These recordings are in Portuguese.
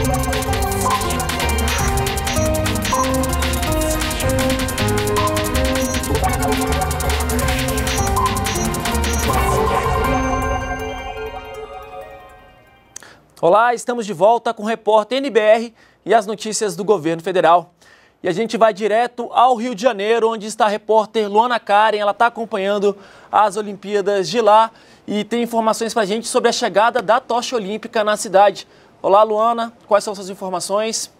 Olá, estamos de volta com o repórter NBR e as notícias do governo federal. E a gente vai direto ao Rio de Janeiro, onde está a repórter Luana Karen. Ela está acompanhando as Olimpíadas de lá e tem informações para a gente sobre a chegada da tocha olímpica na cidade. Olá, Luana, quais são suas informações?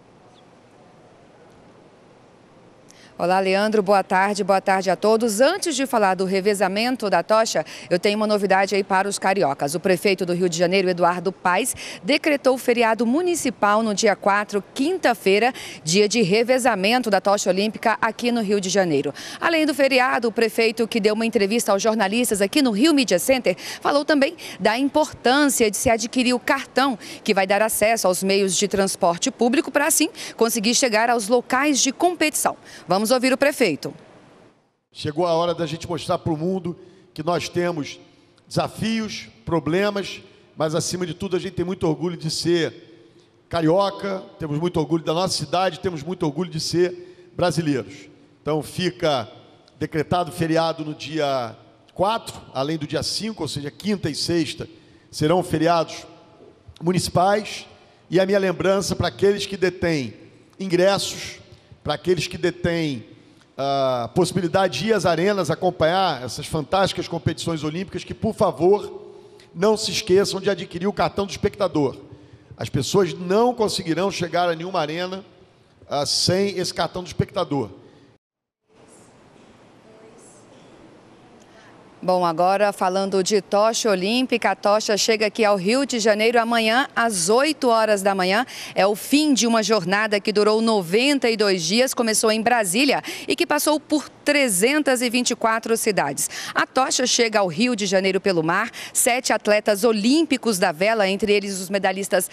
Olá, Leandro, boa tarde a todos. Antes de falar do revezamento da tocha, eu tenho uma novidade aí para os cariocas. O prefeito do Rio de Janeiro, Eduardo Paes, decretou feriado municipal no dia 4, quinta-feira, dia de revezamento da tocha olímpica aqui no Rio de Janeiro. Além do feriado, o prefeito, que deu uma entrevista aos jornalistas aqui no Rio Media Center, falou também da importância de se adquirir o cartão, que vai dar acesso aos meios de transporte público para, assim, conseguir chegar aos locais de competição. Vamos ouvir o prefeito. Chegou a hora da gente mostrar para o mundo que nós temos desafios, problemas, mas acima de tudo a gente tem muito orgulho de ser carioca, temos muito orgulho da nossa cidade, temos muito orgulho de ser brasileiros. Então fica decretado feriado no dia 4, além do dia 5, ou seja, quinta e sexta, serão feriados municipais. E a minha lembrança para aqueles que detêm ingressos, para aqueles que detêm a possibilidade de ir às arenas acompanhar essas fantásticas competições olímpicas, que, por favor, não se esqueçam de adquirir o cartão do espectador. As pessoas não conseguirão chegar a nenhuma arena sem esse cartão do espectador. Bom, agora falando de tocha olímpica, a tocha chega aqui ao Rio de Janeiro amanhã às 8 horas da manhã. É o fim de uma jornada que durou 92 dias, começou em Brasília e que passou por 324 cidades. A tocha chega ao Rio de Janeiro pelo mar. 7 atletas olímpicos da vela, entre eles os medalhistas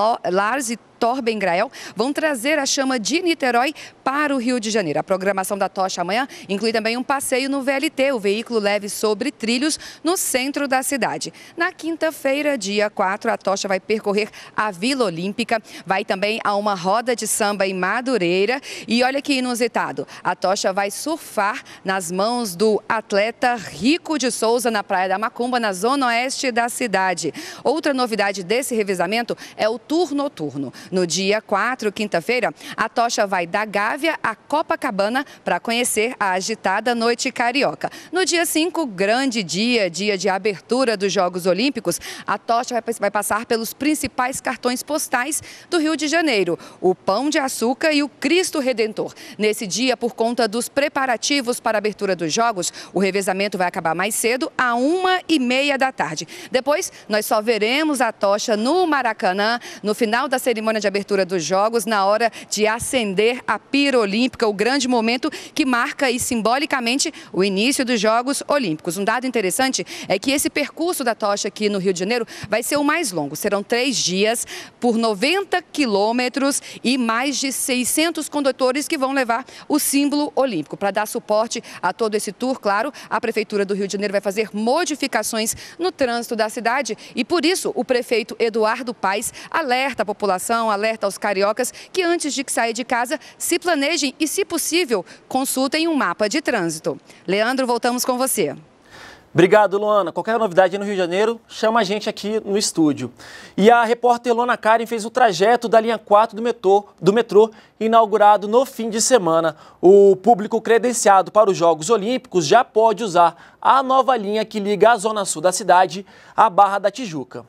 Lars e Torben Grael, vão trazer a chama de Niterói para o Rio de Janeiro. A programação da tocha amanhã inclui também um passeio no VLT, o veículo leve sobre trilhos, no centro da cidade. Na quinta-feira, dia 4, a tocha vai percorrer a Vila Olímpica, vai também a uma roda de samba em Madureira. E olha que inusitado, a tocha vai surfar nas mãos do atleta Rico de Souza na Praia da Macumba, na zona oeste da cidade. Outra novidade desse revezamento é o tour noturno. No dia 4, quinta-feira, a tocha vai da Gávea a Copacabana para conhecer a agitada Noite Carioca. No dia 5, grande dia de abertura dos Jogos Olímpicos, a tocha vai passar pelos principais cartões postais do Rio de Janeiro, o Pão de Açúcar e o Cristo Redentor. Nesse dia, por conta dos preparativos para a abertura dos Jogos, o revezamento vai acabar mais cedo, às 1h30 da tarde. Depois, nós só veremos a tocha no Maracanã, no final da cerimônia de abertura dos Jogos, na hora de acender a pira olímpica, o grande momento que marca aí simbolicamente o início dos Jogos Olímpicos. Um dado interessante é que esse percurso da tocha aqui no Rio de Janeiro vai ser o mais longo. Serão 3 dias por 90 quilômetros e mais de 600 condutores que vão levar o símbolo olímpico. Para dar suporte a todo esse tour, claro, a Prefeitura do Rio de Janeiro vai fazer modificações no trânsito da cidade e, por isso, o prefeito Eduardo Paes alerta a população, alerta aos cariocas que antes de sair de casa se planejem e, se possível, consultem um mapa de trânsito. Leandro, voltamos com você. Obrigado, Luana. Qualquer novidade no Rio de Janeiro, chama a gente aqui no estúdio. E a repórter Luana Karen fez o trajeto da linha 4 do metrô, inaugurado no fim de semana. O público credenciado para os Jogos Olímpicos já pode usar a nova linha que liga a zona sul da cidade à Barra da Tijuca.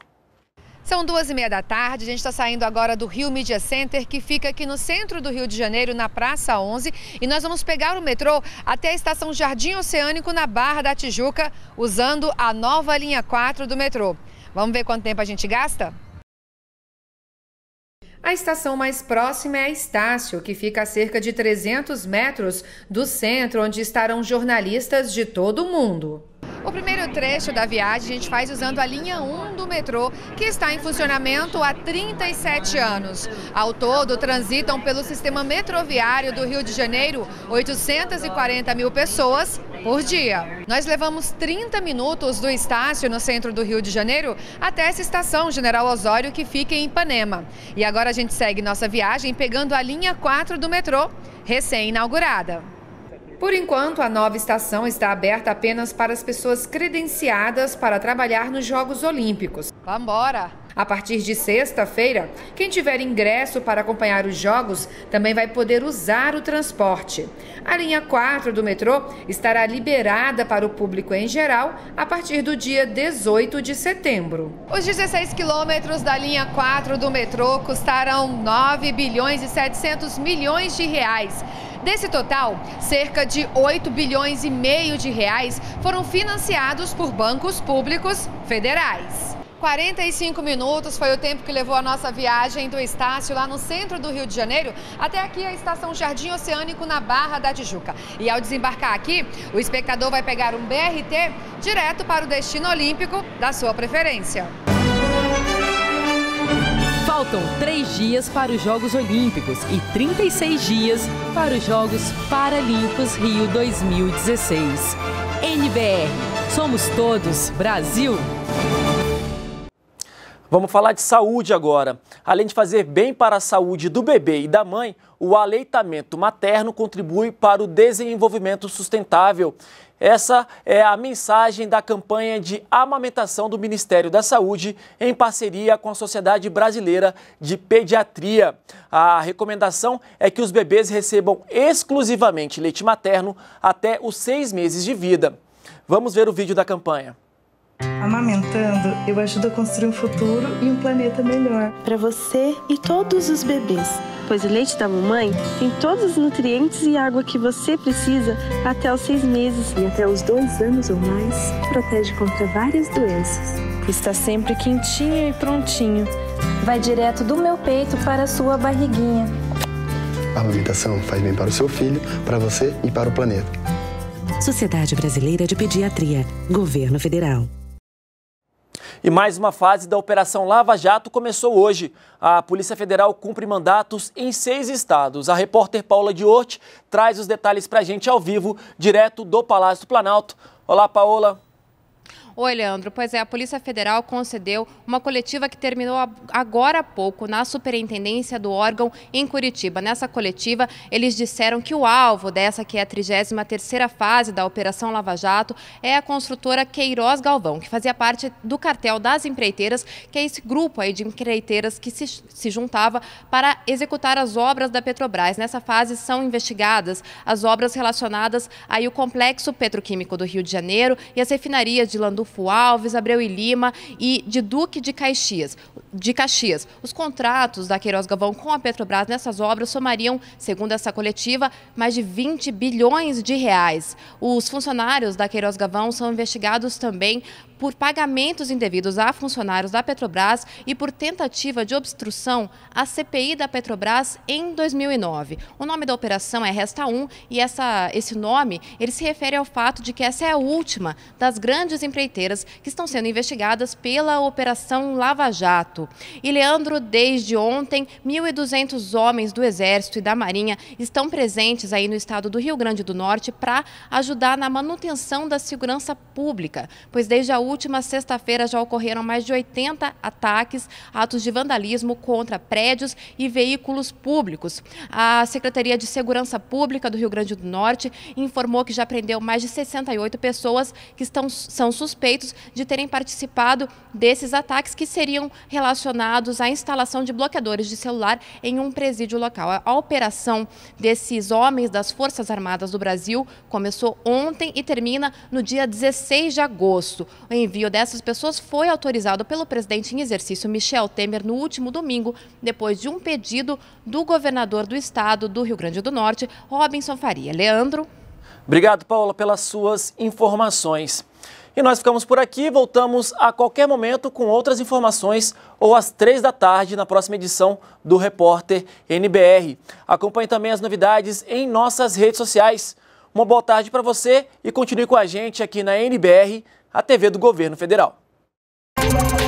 São 2h30 da tarde, a gente está saindo agora do Rio Media Center, que fica aqui no centro do Rio de Janeiro, na Praça 11. E nós vamos pegar o metrô até a estação Jardim Oceânico, na Barra da Tijuca, usando a nova linha 4 do metrô. Vamos ver quanto tempo a gente gasta? A estação mais próxima é a Estácio, que fica a cerca de 300 metros do centro, onde estarão jornalistas de todo o mundo. O primeiro trecho da viagem a gente faz usando a linha 1 do metrô, que está em funcionamento há 37 anos. Ao todo, transitam pelo sistema metroviário do Rio de Janeiro 840 mil pessoas por dia. Nós levamos 30 minutos do Estácio, no centro do Rio de Janeiro, até essa estação General Osório, que fica em Ipanema. E agora a gente segue nossa viagem pegando a linha 4 do metrô, recém-inaugurada. Por enquanto, a nova estação está aberta apenas para as pessoas credenciadas para trabalhar nos Jogos Olímpicos. Vambora! A partir de sexta-feira, quem tiver ingresso para acompanhar os Jogos também vai poder usar o transporte. A linha 4 do metrô estará liberada para o público em geral a partir do dia 18 de setembro. Os 16 quilômetros da linha 4 do metrô custarão 9 bilhões e 700 milhões de reais. Desse total, cerca de 8 bilhões e meio de reais foram financiados por bancos públicos federais. 45 minutos foi o tempo que levou a nossa viagem do Estácio, lá no centro do Rio de Janeiro, até aqui a estação Jardim Oceânico, na Barra da Tijuca. E ao desembarcar aqui, o espectador vai pegar um BRT direto para o destino olímpico da sua preferência. Faltam 3 dias para os Jogos Olímpicos e 36 dias para os Jogos Paralímpicos Rio 2016. NBR, somos todos Brasil! Vamos falar de saúde agora. Além de fazer bem para a saúde do bebê e da mãe, o aleitamento materno contribui para o desenvolvimento sustentável. Essa é a mensagem da campanha de amamentação do Ministério da Saúde em parceria com a Sociedade Brasileira de Pediatria. A recomendação é que os bebês recebam exclusivamente leite materno até os 6 meses de vida. Vamos ver o vídeo da campanha. Amamentando, eu ajudo a construir um futuro e um planeta melhor. Para você e todos os bebês, pois o leite da mamãe tem todos os nutrientes e água que você precisa até os 6 meses. E até os 2 anos ou mais, protege contra várias doenças. Está sempre quentinho e prontinho. Vai direto do meu peito para a sua barriguinha. A amamentação faz bem para o seu filho, para você e para o planeta. Sociedade Brasileira de Pediatria, Governo Federal. E mais uma fase da Operação Lava Jato começou hoje. A Polícia Federal cumpre mandatos em 6 estados. A repórter Paola Diorti traz os detalhes para a gente ao vivo, direto do Palácio do Planalto. Olá, Paola. Oi, Leandro. Pois é, a Polícia Federal concedeu uma coletiva que terminou agora há pouco na Superintendência do órgão em Curitiba. Nessa coletiva, eles disseram que o alvo dessa, que é a 33ª fase da Operação Lava Jato, é a construtora Queiroz Galvão, que fazia parte do cartel das empreiteiras, que é esse grupo aí de empreiteiras que se juntava para executar as obras da Petrobras. Nessa fase são investigadas as obras relacionadas aí ao Complexo Petroquímico do Rio de Janeiro e as refinarias de Landulfo Alves, Abreu e Lima e de Duque de Caxias. Os contratos da Queiroz Galvão com a Petrobras nessas obras somariam, segundo essa coletiva, mais de 20 bilhões de reais. Os funcionários da Queiroz Galvão são investigados também por pagamentos indevidos a funcionários da Petrobras e por tentativa de obstrução à CPI da Petrobras em 2009. O nome da operação é Resta 1 e esse nome ele se refere ao fato de que essa é a última das grandes empreiteiras que estão sendo investigadas pela Operação Lava Jato. E, Leandro, desde ontem, 1.200 homens do Exército e da Marinha estão presentes aí no estado do Rio Grande do Norte para ajudar na manutenção da segurança pública, pois desde a última sexta-feira já ocorreram mais de 80 ataques, atos de vandalismo contra prédios e veículos públicos. A Secretaria de Segurança Pública do Rio Grande do Norte informou que já prendeu mais de 68 pessoas que são suspeitos de terem participado desses ataques que seriam relacionados à instalação de bloqueadores de celular em um presídio local. A operação desses homens das Forças Armadas do Brasil começou ontem e termina no dia 16 de agosto. O envio dessas pessoas foi autorizado pelo presidente em exercício Michel Temer no último domingo, depois de um pedido do governador do estado do Rio Grande do Norte, Robinson Faria. Leandro. Obrigado, Paola, pelas suas informações. E nós ficamos por aqui, voltamos a qualquer momento com outras informações ou às 3 da tarde na próxima edição do Repórter NBR. Acompanhe também as novidades em nossas redes sociais. Uma boa tarde para você e continue com a gente aqui na NBR, a TV do Governo Federal.